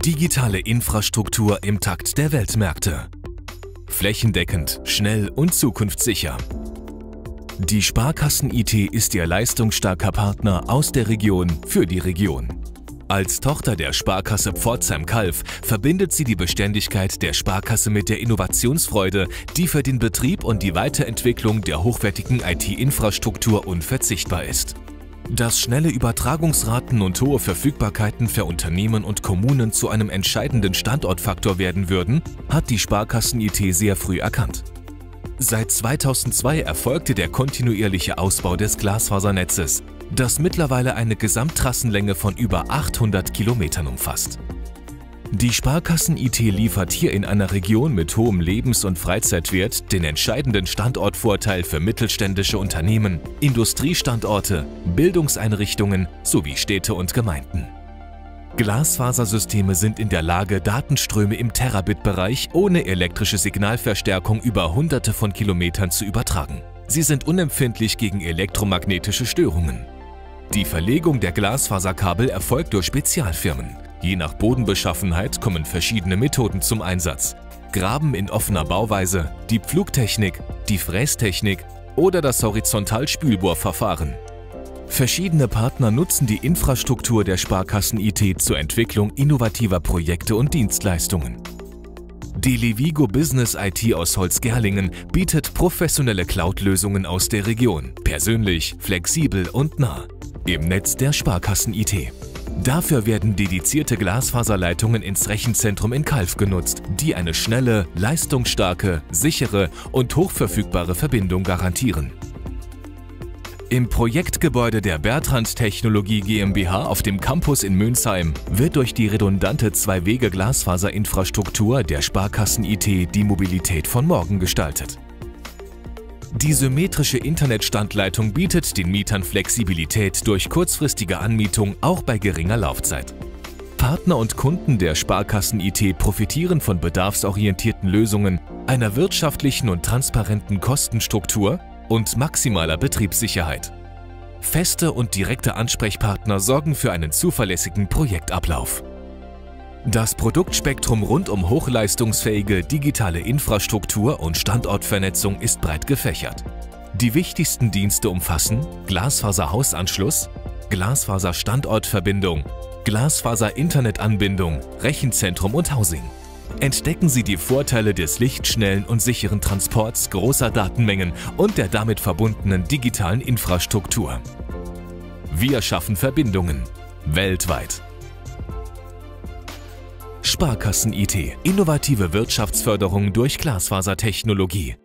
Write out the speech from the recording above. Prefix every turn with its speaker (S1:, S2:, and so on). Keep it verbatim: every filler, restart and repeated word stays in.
S1: Digitale Infrastruktur im Takt der Weltmärkte. Flächendeckend, schnell und zukunftssicher. Die Sparkassen-I T ist Ihr leistungsstarker Partner aus der Region für die Region. Als Tochter der Sparkasse Pforzheim-Calw verbindet sie die Beständigkeit der Sparkasse mit der Innovationsfreude, die für den Betrieb und die Weiterentwicklung der hochwertigen I T-Infrastruktur unverzichtbar ist. Dass schnelle Übertragungsraten und hohe Verfügbarkeiten für Unternehmen und Kommunen zu einem entscheidenden Standortfaktor werden würden, hat die Sparkassen-I T sehr früh erkannt. Seit zweitausendzwei erfolgte der kontinuierliche Ausbau des Glasfasernetzes, das mittlerweile eine Gesamttrassenlänge von über achthundert Kilometern umfasst. Die Sparkassen-I T liefert hier in einer Region mit hohem Lebens- und Freizeitwert den entscheidenden Standortvorteil für mittelständische Unternehmen, Industriestandorte, Bildungseinrichtungen sowie Städte und Gemeinden. Glasfasersysteme sind in der Lage, Datenströme im Terabit-Bereich ohne elektrische Signalverstärkung über Hunderte von Kilometern zu übertragen. Sie sind unempfindlich gegen elektromagnetische Störungen. Die Verlegung der Glasfaserkabel erfolgt durch Spezialfirmen. Je nach Bodenbeschaffenheit kommen verschiedene Methoden zum Einsatz. Graben in offener Bauweise, die Pflugtechnik, die Frästechnik oder das Horizontalspülbohrverfahren. Verschiedene Partner nutzen die Infrastruktur der Sparkassen-I T zur Entwicklung innovativer Projekte und Dienstleistungen. Die Levigo Business I T aus Holzgerlingen bietet professionelle Cloud-Lösungen aus der Region, persönlich, flexibel und nah, im Netz der Sparkassen-I T. Dafür werden dedizierte Glasfaserleitungen ins Rechenzentrum in Calw genutzt, die eine schnelle, leistungsstarke, sichere und hochverfügbare Verbindung garantieren. Im Projektgebäude der Bertrand Technologie GmbH auf dem Campus in Mönsheim wird durch die redundante Zwei-Wege-Glasfaserinfrastruktur der Sparkassen-I T die Mobilität von morgen gestaltet. Die symmetrische Internetstandleitung bietet den Mietern Flexibilität durch kurzfristige Anmietung auch bei geringer Laufzeit. Partner und Kunden der Sparkassen-I T profitieren von bedarfsorientierten Lösungen, einer wirtschaftlichen und transparenten Kostenstruktur und maximaler Betriebssicherheit. Feste und direkte Ansprechpartner sorgen für einen zuverlässigen Projektablauf. Das Produktspektrum rund um hochleistungsfähige digitale Infrastruktur und Standortvernetzung ist breit gefächert. Die wichtigsten Dienste umfassen Glasfaser-Hausanschluss, Glasfaser-Standortverbindung, Glasfaser-Internetanbindung, Rechenzentrum und Housing. Entdecken Sie die Vorteile des lichtschnellen und sicheren Transports großer Datenmengen und der damit verbundenen digitalen Infrastruktur. Wir schaffen Verbindungen weltweit. Sparkassen-I T – innovative Wirtschaftsförderung durch Glasfasertechnologie.